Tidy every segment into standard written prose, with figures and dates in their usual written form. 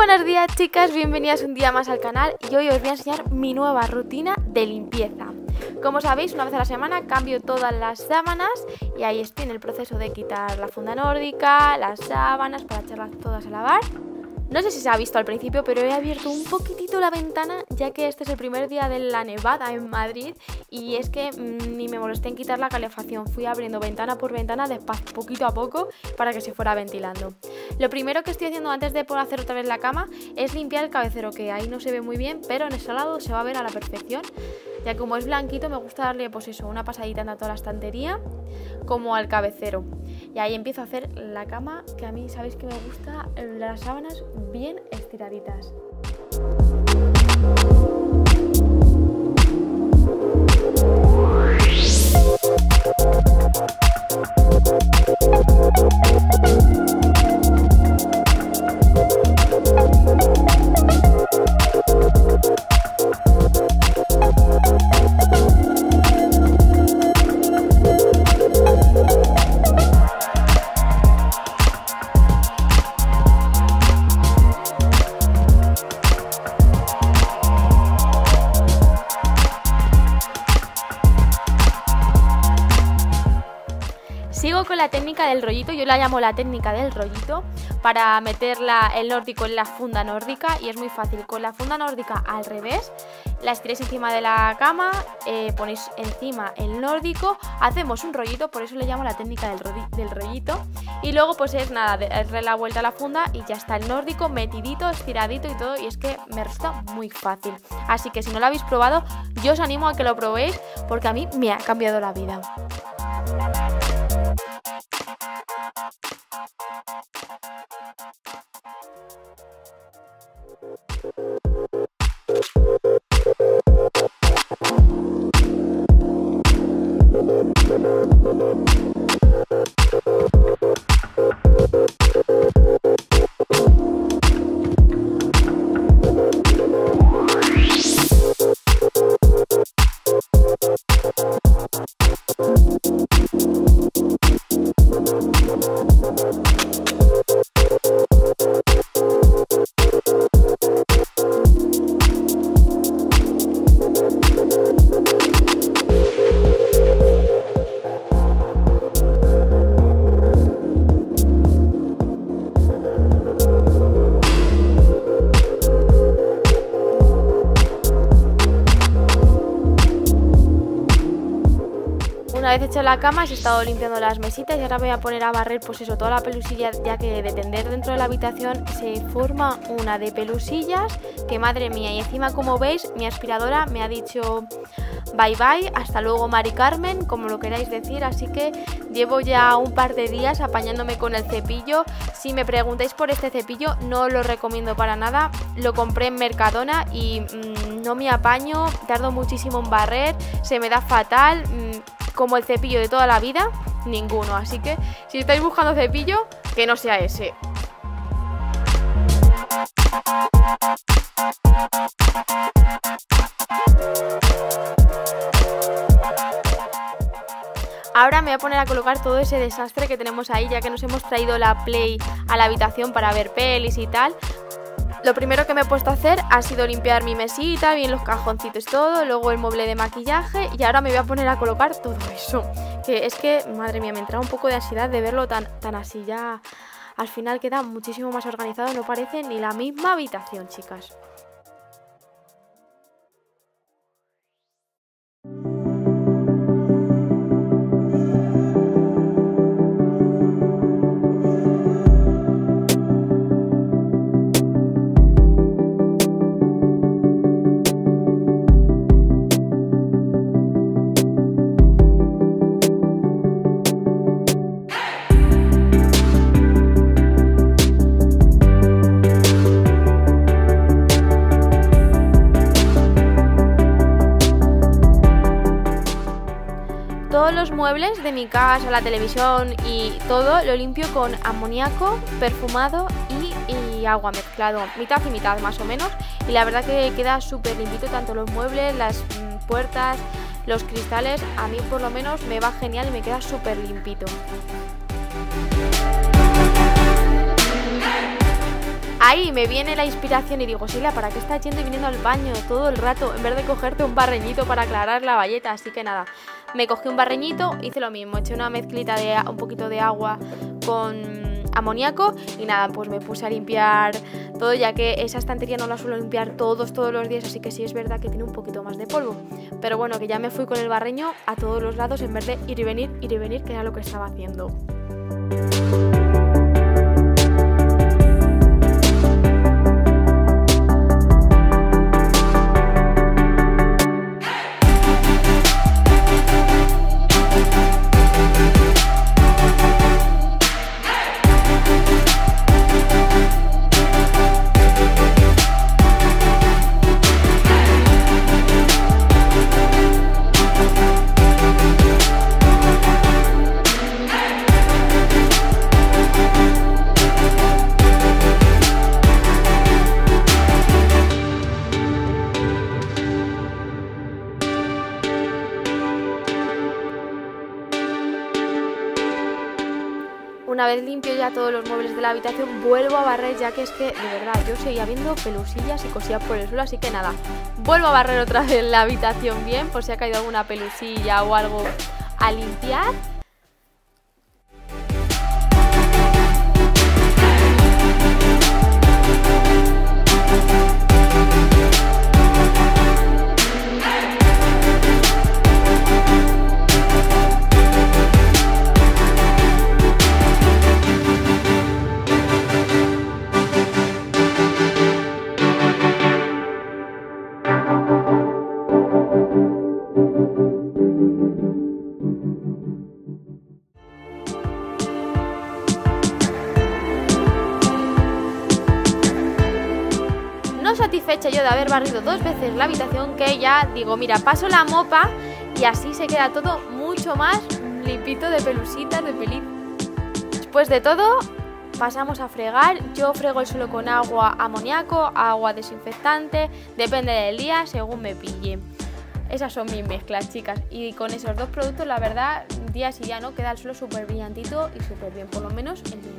Buenos días, chicas, bienvenidas un día más al canal y hoy os voy a enseñar mi nueva rutina de limpieza. Como sabéis, una vez a la semana cambio todas las sábanas y ahí estoy en el proceso de quitar la funda nórdica, las sábanas para echarlas todas a lavar. No sé si se ha visto al principio, pero he abierto un poquitito la ventana ya que este es el primer día de la nevada en Madrid y es que ni me molesté en quitar la calefacción. Fui abriendo ventana por ventana despacio, poquito a poco, para que se fuera ventilando. Lo primero que estoy haciendo antes de poder hacer otra vez la cama es limpiar el cabecero, que ahí no se ve muy bien, pero en ese lado se va a ver a la perfección. Ya como es blanquito me gusta darle pues eso, una pasadita tanto a la estantería como al cabecero. Y ahí empiezo a hacer la cama, que a mí sabéis que me gusta las sábanas bien estiraditas. Sigo con la técnica del rollito, yo la llamo la técnica del rollito, para meter el nórdico en la funda nórdica y es muy fácil. Con la funda nórdica al revés, la estiráis encima de la cama, ponéis encima el nórdico, hacemos un rollito, por eso le llamo la técnica del rollito. Y luego pues es nada, darle la vuelta a la funda y ya está el nórdico metidito, estiradito y todo, y es que me resulta muy fácil. Así que si no lo habéis probado, yo os animo a que lo probéis porque a mí me ha cambiado la vida. Una vez hecha la cama, he estado limpiando las mesitas y ahora me voy a poner a barrer pues eso, toda la pelusilla, ya que de tender dentro de la habitación se forma una de pelusillas que madre mía. Y encima, como veis, mi aspiradora me ha dicho bye bye, hasta luego Mari Carmen, como lo queráis decir, así que llevo ya un par de días apañándome con el cepillo. Si me preguntáis por este cepillo, no lo recomiendo para nada, lo compré en Mercadona y no me apaño, tardo muchísimo en barrer, se me da fatal. Como el cepillo de toda la vida, ninguno. Así que si estáis buscando cepillo, que no sea ese. Ahora me voy a poner a colocar todo ese desastre que tenemos ahí, ya que nos hemos traído la Play a la habitación para ver pelis y tal. Lo primero que me he puesto a hacer ha sido limpiar mi mesita, bien los cajoncitos, todo, luego el mueble de maquillaje y ahora me voy a poner a colocar todo eso. Que es que, madre mía, me entra un poco de ansiedad de verlo tan así, ya al final queda muchísimo más organizado, no parece ni la misma habitación, chicas. Todos los muebles de mi casa, la televisión y todo lo limpio con amoníaco, perfumado y agua mezclado, mitad y mitad más o menos. Y la verdad que queda súper limpito, tanto los muebles, las puertas, los cristales. A mí por lo menos me va genial y me queda súper limpito. ahí me viene la inspiración y digo, Sheila, ¿para qué estás yendo y viniendo al baño todo el rato en vez de cogerte un barreñito para aclarar la bayeta? Así que nada, me cogí un barreñito, hice lo mismo, eché una mezclita de un poquito de agua con amoníaco y nada, pues me puse a limpiar todo, ya que esa estantería no la suelo limpiar todos los días, así que sí es verdad que tiene un poquito más de polvo, pero bueno, que ya me fui con el barreño a todos los lados en vez de ir y venir, que era lo que estaba haciendo. Una vez limpio ya todos los muebles de la habitación, vuelvo a barrer, ya que es que, de verdad, yo seguía viendo pelusillas y cosillas por el suelo, así que nada, vuelvo a barrer otra vez la habitación bien, por si ha caído alguna pelusilla o algo a limpiar. Satisfecha yo de haber barrido 2 veces la habitación, que ya digo, mira, paso la mopa y así se queda todo mucho más limpito de pelusitas, de pelito. Después de todo pasamos a fregar. Yo frego el suelo con agua amoníaco, agua desinfectante, depende del día, según me pille. Esas son mis mezclas, chicas, y con esos 2 productos la verdad, día sí ya no, queda el suelo súper brillantito y súper bien, por lo menos el mío.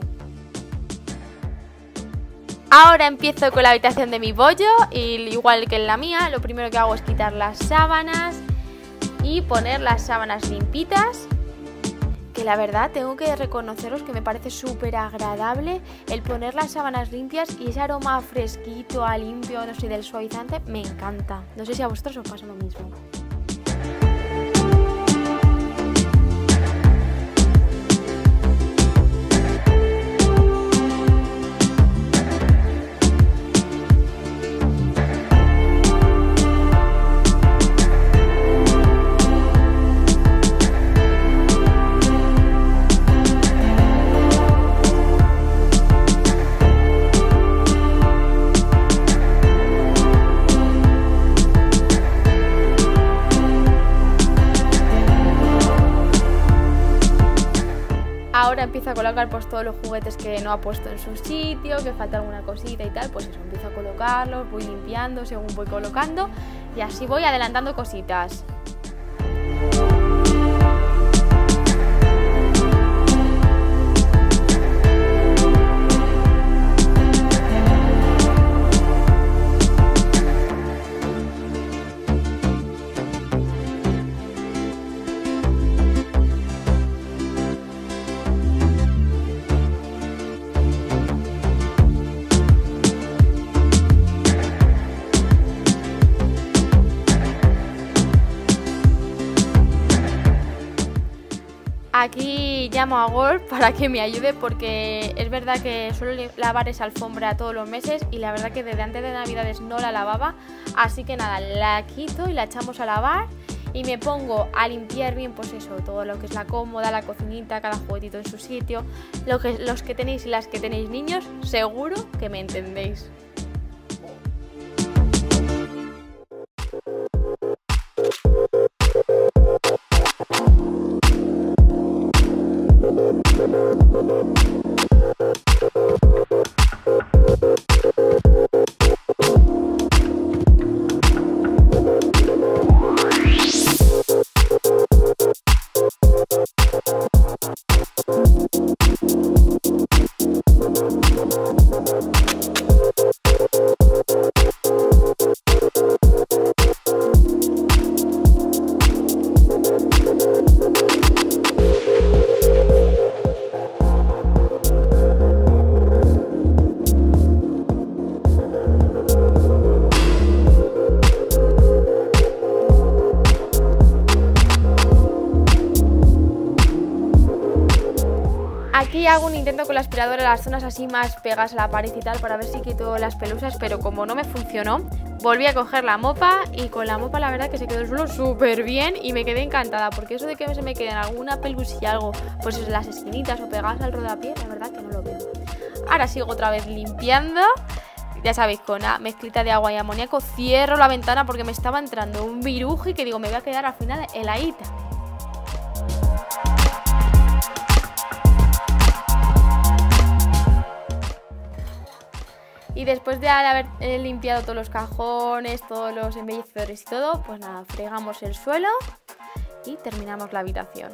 Ahora empiezo con la habitación de mi pollo, y igual que en la mía, lo primero que hago es quitar las sábanas y poner las sábanas limpitas, que la verdad tengo que reconoceros que me parece súper agradable el poner las sábanas limpias y ese aroma fresquito, a limpio, no sé, del suavizante, me encanta. No sé si a vosotros os pasa lo mismo. Ahora empiezo a colocar pues todos los juguetes que no ha puesto en su sitio, que falta alguna cosita y tal, pues eso, empiezo a colocarlos, voy limpiando según voy colocando y así voy adelantando cositas. Aquí llamo a Gor para que me ayude, porque es verdad que suelo lavar esa alfombra todos los meses y la verdad que desde antes de Navidades no la lavaba, así que nada, la quito y la echamos a lavar y me pongo a limpiar bien, pues eso, todo lo que es la cómoda, la cocinita, cada juguetito en su sitio. Los que tenéis y las que tenéis niños, seguro que me entendéis. Y hago un intento con la aspiradora en las zonas así más pegadas a la pared y tal para ver si quito las pelusas, pero como no me funcionó, volví a coger la mopa y con la mopa la verdad que se quedó el suelo súper bien y me quedé encantada, porque eso de que se me queden alguna pelusilla algo, pues en las esquinitas o pegadas al rodapié, la verdad que no lo veo. Ahora sigo otra vez limpiando, ya sabéis, con una mezclita de agua y amoníaco. Cierro la ventana porque me estaba entrando un viruji que digo, me voy a quedar al final heladita. Y después de haber limpiado todos los cajones, todos los embellecedores y todo, pues nada, fregamos el suelo y terminamos la habitación.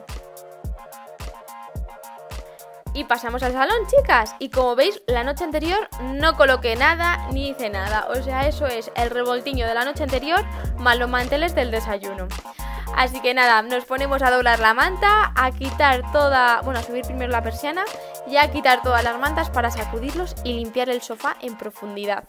Y pasamos al salón, chicas. Y como veis, la noche anterior no coloqué nada ni hice nada. O sea, eso es el revoltiño de la noche anterior más los manteles del desayuno. Así que nada, nos ponemos a doblar la manta, a quitar toda... Bueno, a subir primero la persiana y a quitar todas las mantas para sacudirlos y limpiar el sofá en profundidad.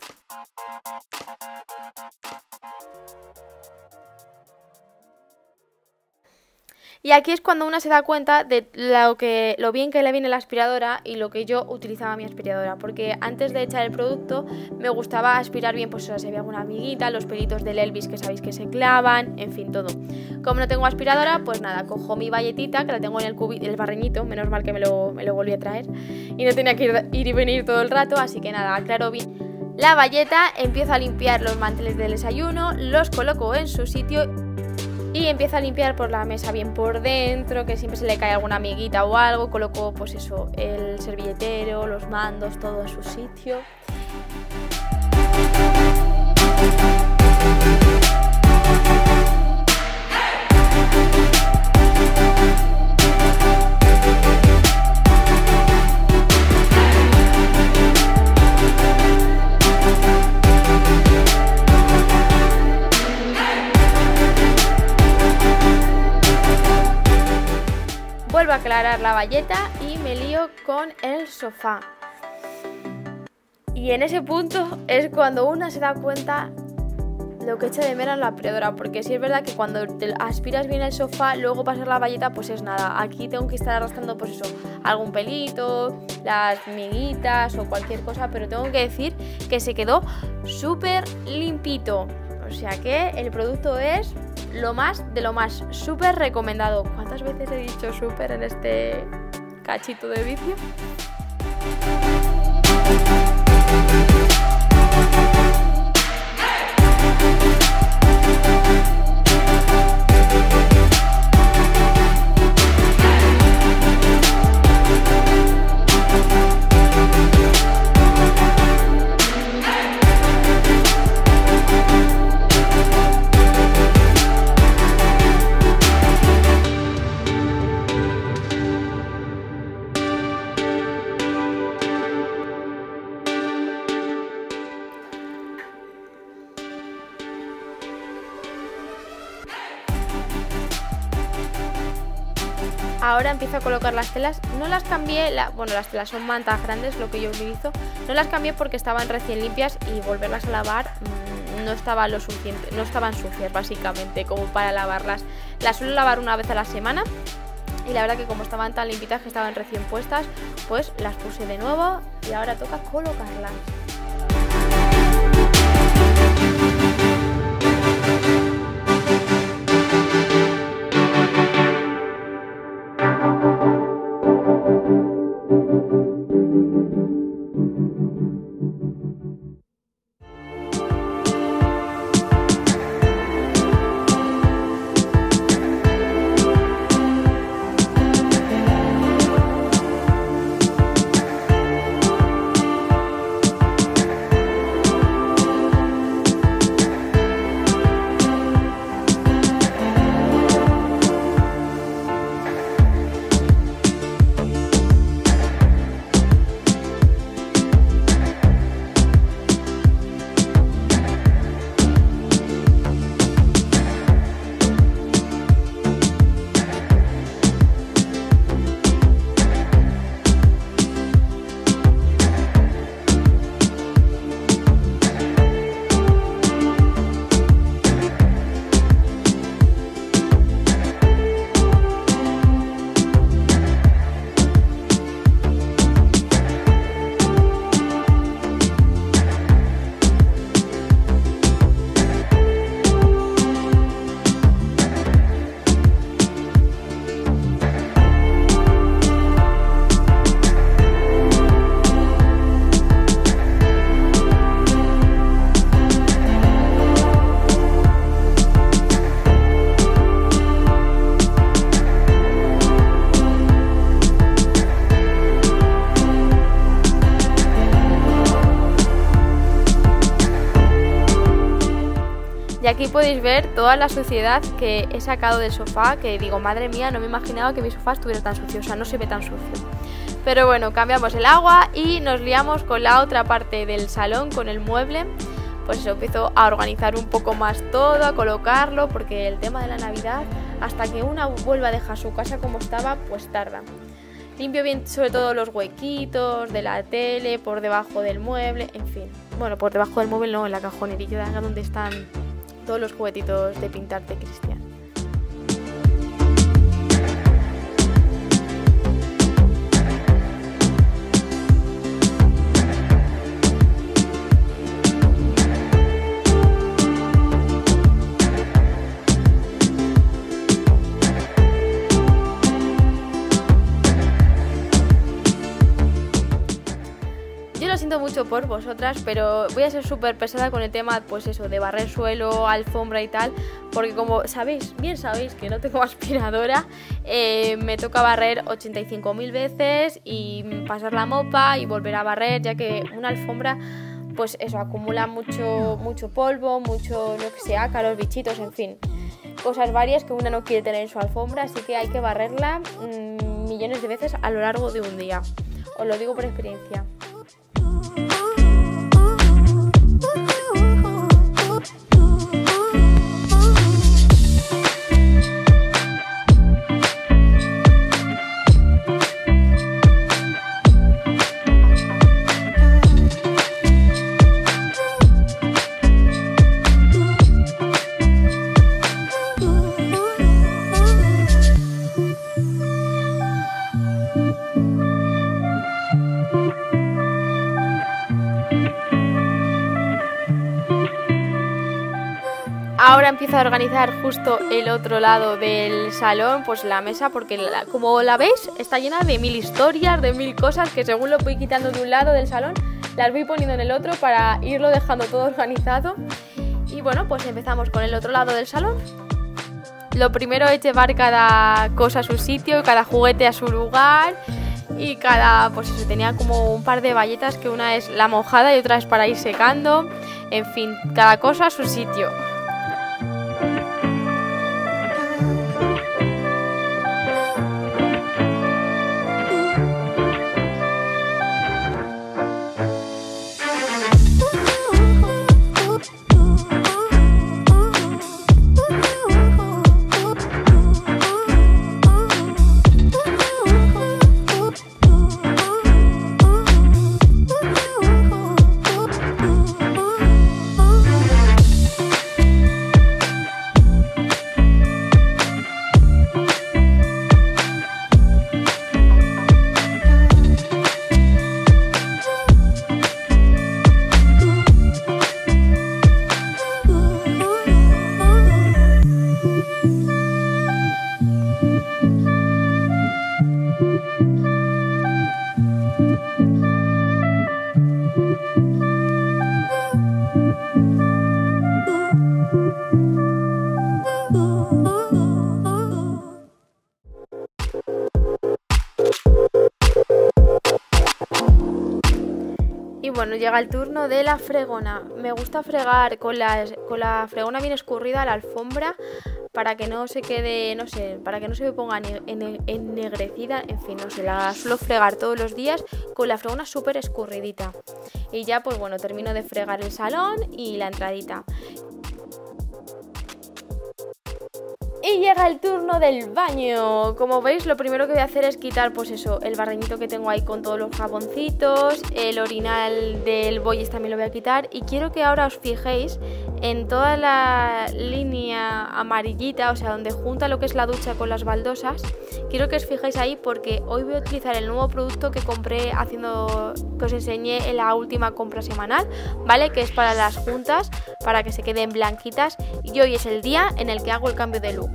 Y aquí es cuando una se da cuenta de lo bien que le viene la aspiradora y lo que yo utilizaba mi aspiradora. Porque antes de echar el producto me gustaba aspirar bien, pues o sea, si había alguna amiguita, los pelitos del Elvis que sabéis que se clavan, en fin, todo. Como no tengo aspiradora, pues nada, cojo mi valletita, que la tengo en el barreñito, menos mal que me lo volví a traer. Y no tenía que ir y venir todo el rato, así que nada, aclaro bien la valleta, empiezo a limpiar los manteles del desayuno, los coloco en su sitio. Y empiezo a limpiar por la mesa bien por dentro, que siempre se le cae alguna amiguita o algo. Coloco pues eso, el servilletero, los mandos, todo en su sitio. Vuelvo a aclarar la valleta y me lío con el sofá. Y en ese punto es cuando una se da cuenta lo que echa de menos la aspiradora, porque sí es verdad que cuando te aspiras bien el sofá, luego pasar la valleta pues es nada. Aquí tengo que estar arrastrando pues eso, algún pelito, las miguitas o cualquier cosa, pero tengo que decir que se quedó súper limpito. O sea que el producto es lo más de lo más, súper recomendado. ¿Cuántas veces he dicho súper en este cachito de vídeo? Ahora empiezo a colocar las telas. No las cambié, bueno, las telas son mantas grandes, lo que yo utilizo. No las cambié porque estaban recién limpias y volverlas a lavar no estaba lo suficiente, no estaban sucias básicamente como para lavarlas. Las suelo lavar una vez a la semana y la verdad que como estaban tan limpitas que estaban recién puestas, pues las puse de nuevo y ahora toca colocarlas. aquí podéis ver toda la suciedad que he sacado del sofá, que digo, madre mía, no me imaginaba que mi sofá estuviera tan sucio, o sea, no se ve tan sucio. Pero bueno, cambiamos el agua y nos liamos con la otra parte del salón, con el mueble. Pues eso, empiezo a organizar un poco más todo, a colocarlo, porque el tema de la Navidad, hasta que una vuelva a dejar su casa como estaba, pues tarda. Limpio bien sobre todo los huequitos de la tele, por debajo del mueble, en fin. Bueno, por debajo del mueble no, en la cajonerilla donde están todos los juguetitos de pintar de Cristian. Lo siento mucho por vosotras, pero voy a ser súper pesada con el tema, pues eso, de barrer suelo, alfombra y tal, porque como sabéis, bien sabéis que no tengo aspiradora, me toca barrer 85.000 veces y pasar la mopa y volver a barrer, ya que una alfombra, pues eso, acumula mucho polvo, mucho, lo que sea, ácaros, bichitos, en fin, cosas varias que una no quiere tener en su alfombra, así que hay que barrerla millones de veces a lo largo de un día. Os lo digo por experiencia. Ahora empiezo a organizar justo el otro lado del salón, pues la mesa, porque como la veis está llena de 1000 historias, de 1000 cosas que según lo voy quitando de un lado del salón, las voy poniendo en el otro para irlo dejando todo organizado. Y bueno, pues empezamos con el otro lado del salón. Lo primero es llevar cada cosa a su sitio, cada juguete a su lugar. Y pues eso, tenía como un par de bayetas, que una es la mojada y otra es para ir secando. En fin, cada cosa a su sitio. Y bueno, llega el turno de la fregona. Me gusta fregar con la fregona bien escurrida la alfombra para que no se quede, no sé, para que no se me ponga ennegrecida. En fin, no sé, la suelo fregar todos los días con la fregona súper escurridita. Y ya pues bueno, termino de fregar el salón y la entradita. Y llega el turno del baño. Como veis, lo primero que voy a hacer es quitar, pues eso, el barreñito que tengo ahí con todos los jaboncitos. El orinal del Boyes también lo voy a quitar. Y quiero que ahora os fijéis en toda la línea amarillita, o sea, donde junta lo que es la ducha con las baldosas. Quiero que os fijéis ahí porque hoy voy a utilizar el nuevo producto que compré que os enseñé en la última compra semanal, ¿vale? Que es para las juntas, para que se queden blanquitas. Y hoy es el día en el que hago el cambio de look.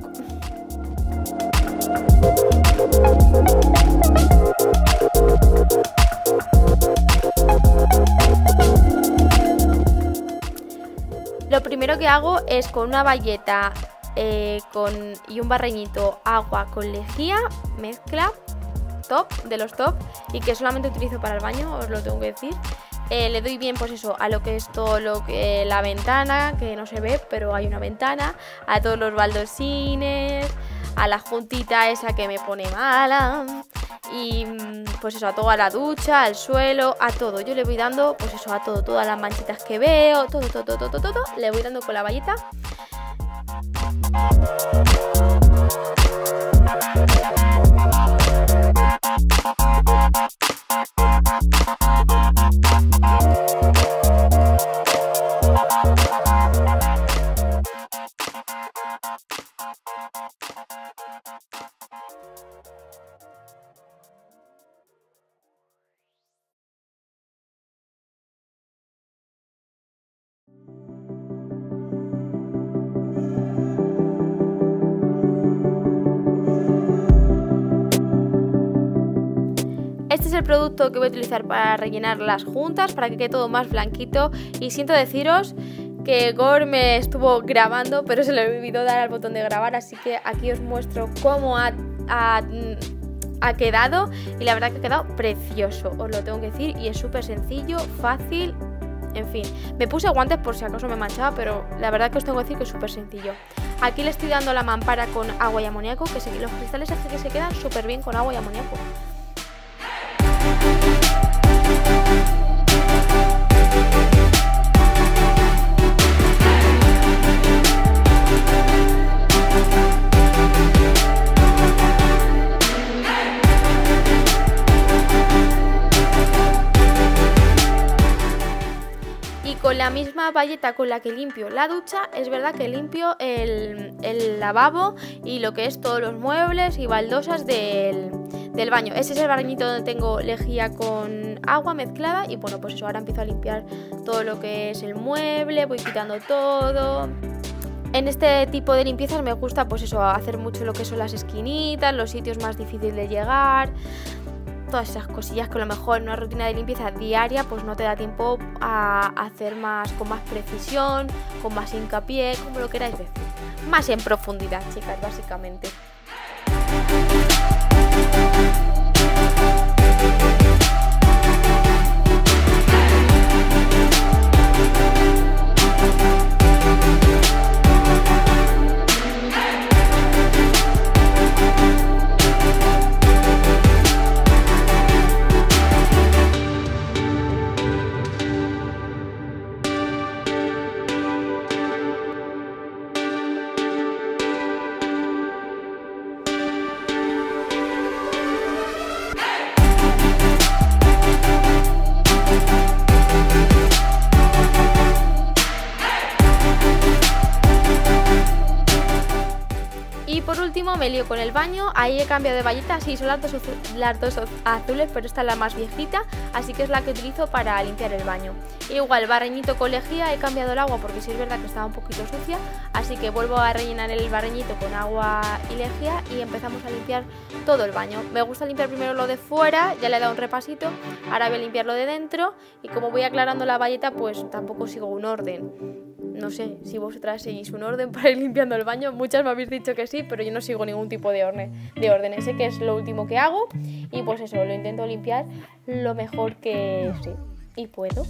Lo primero que hago es con una bayeta y un barreñito, agua con lejía, mezcla top de los top y que solamente utilizo para el baño, os lo tengo que decir. Le doy bien pues eso a lo que es todo lo que la ventana, que no se ve pero hay una ventana, a todos los baldosines, a la juntita esa que me pone mala y pues eso, a toda la ducha, al suelo, a todo. Yo le voy dando pues eso a todo, todas las manchitas que veo, todo, le voy dando con la bayeta. Este es el producto que voy a utilizar para rellenar las juntas, para que quede todo más blanquito. Y siento deciros que Gor me estuvo grabando, pero se le olvidó dar al botón de grabar, así que aquí os muestro cómo ha quedado. Y la verdad que ha quedado precioso, os lo tengo que decir, y es súper sencillo, fácil. En fin, me puse guantes por si acaso me manchaba, pero la verdad que os tengo que decir que es súper sencillo. Aquí le estoy dando la mampara con agua y amoníaco, que los cristales hace que se quedan súper bien con agua y amoníaco. Y con la misma bayeta con la que limpio la ducha, es verdad que limpio el lavabo y lo que es todos los muebles y baldosas del baño. Ese es el barreñito donde tengo lejía con agua mezclada y bueno, pues eso, ahora empiezo a limpiar todo lo que es el mueble, voy quitando todo. En este tipo de limpiezas me gusta pues eso, hacer mucho lo que son las esquinitas, los sitios más difíciles de llegar, todas esas cosillas que a lo mejor en una rutina de limpieza diaria pues no te da tiempo a hacer más con más precisión, con más hincapié, como lo queráis decir. Más en profundidad, chicas, básicamente. Y por último me lío con el baño, ahí he cambiado de bayeta, sí, son las dos azules, pero esta es la más viejita, así que es la que utilizo para limpiar el baño. Igual, barreñito con lejía, he cambiado el agua porque sí es verdad que estaba un poquito sucia, así que vuelvo a rellenar el barreñito con agua y lejía y empezamos a limpiar todo el baño. Me gusta limpiar primero lo de fuera, ya le he dado un repasito, ahora voy a limpiar lo de dentro y como voy aclarando la bayeta pues tampoco sigo un orden. No sé si vosotras seguís un orden para ir limpiando el baño. Muchas me habéis dicho que sí, pero yo no sigo ningún tipo de orden. Sé que es lo último que hago y pues eso, lo intento limpiar lo mejor que sé y puedo.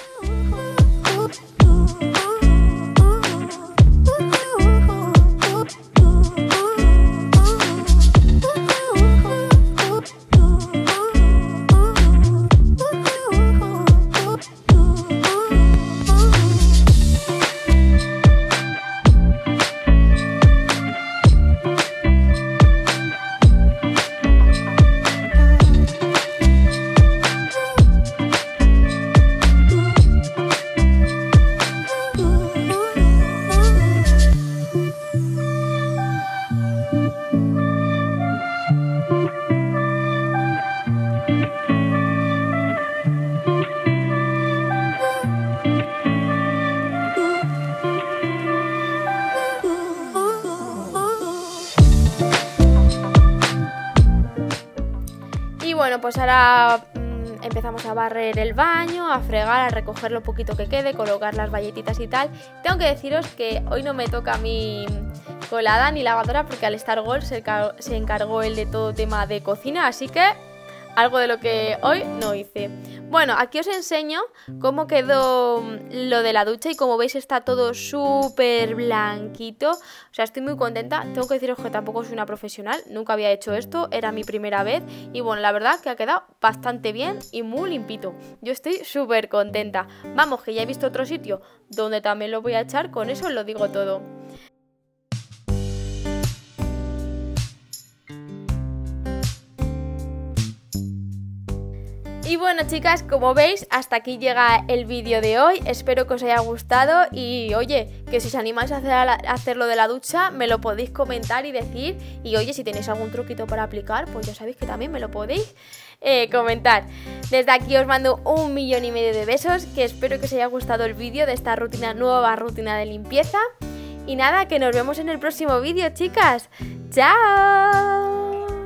Bueno, pues ahora empezamos a barrer el baño, a fregar, a recoger lo poquito que quede, colocar las bayetitas y tal. Tengo que deciros que hoy no me toca a mí colada ni lavadora porque al estar Gol se encargó él de todo tema de cocina, así que algo de lo que hoy no hice. Bueno, aquí os enseño cómo quedó lo de la ducha y como veis está todo súper blanquito. O sea, estoy muy contenta. Tengo que deciros que tampoco soy una profesional, nunca había hecho esto, era mi primera vez. Y bueno, la verdad que ha quedado bastante bien y muy limpito. Yo estoy súper contenta. Vamos, que ya he visto otro sitio donde también lo voy a echar, con eso os lo digo todo. Y bueno, chicas, como veis, hasta aquí llega el vídeo de hoy. Espero que os haya gustado y oye, que si os animáis a hacer lo de la ducha, me lo podéis comentar y decir. Y oye, si tenéis algún truquito para aplicar, pues ya sabéis que también me lo podéis comentar. Desde aquí os mando 1,5 millones de besos, que espero que os haya gustado el vídeo de esta nueva rutina de limpieza. Y nada, que nos vemos en el próximo vídeo, chicas. ¡Chao!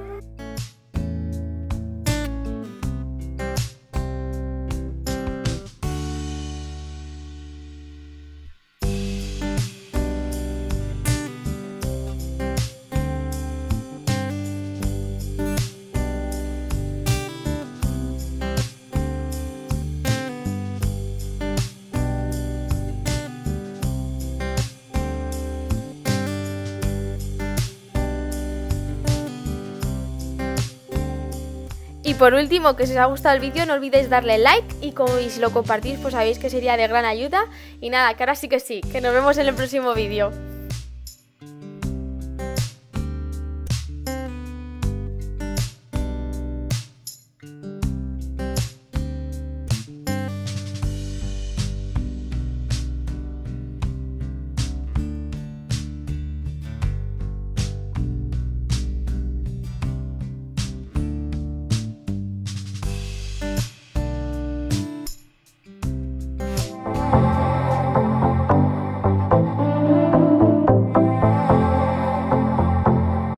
Y por último, que si os ha gustado el vídeo no olvidéis darle like y si lo compartís pues sabéis que sería de gran ayuda. Y nada, que ahora sí, que nos vemos en el próximo vídeo.